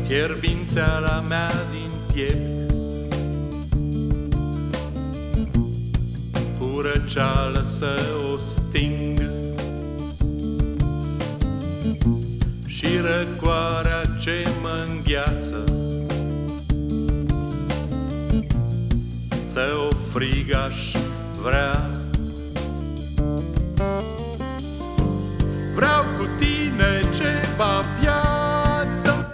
fierbințeala mea din piept, cu răceală să o sting și răcoarea ce mă îngheață să o frig aș vrea. Vreau cu tine ceva viață,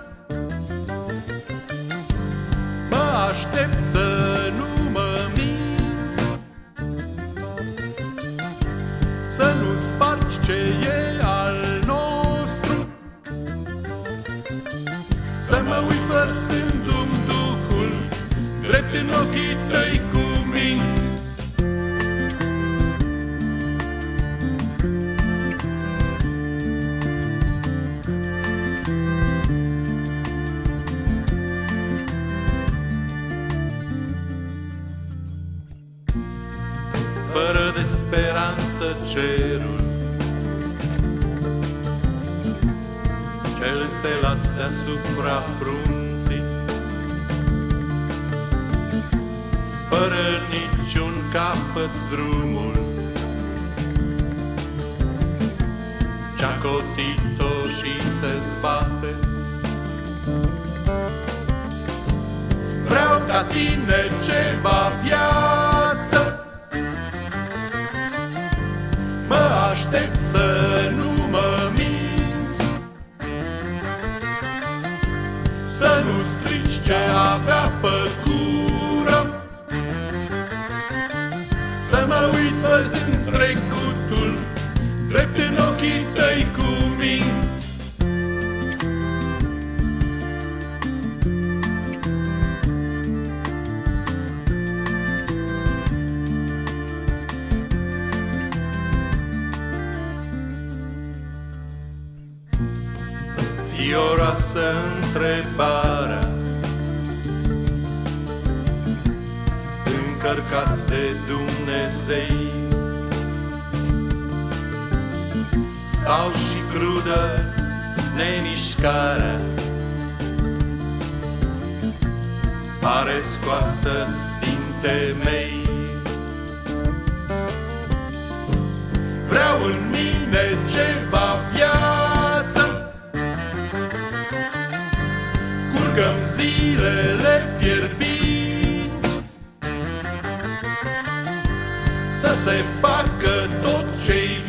mă aștept să nu mă minți, să nu spargi ce e al nostru, să mă uit vărsându-mi duhul drept în ochii tăi cuminți. Fără de speranță cerul cel înstelat deasupra frunții, fără niciun capăt drumul ce-a cotit-o și se zbate. Vreau ca tine ceva viață, mă aștept să nu mă minți, să nu strici ce avea făcură, să mă uit văzând trecutul drept în ochii tăi cuminți. Fioroasă întrebarea, încărcat de Dumnezei, stau și crudă nemișcarea pare scoasă din temei. Vreau în mine ceva viață, curgăm zilele fierbinți, să se facă tot ce-i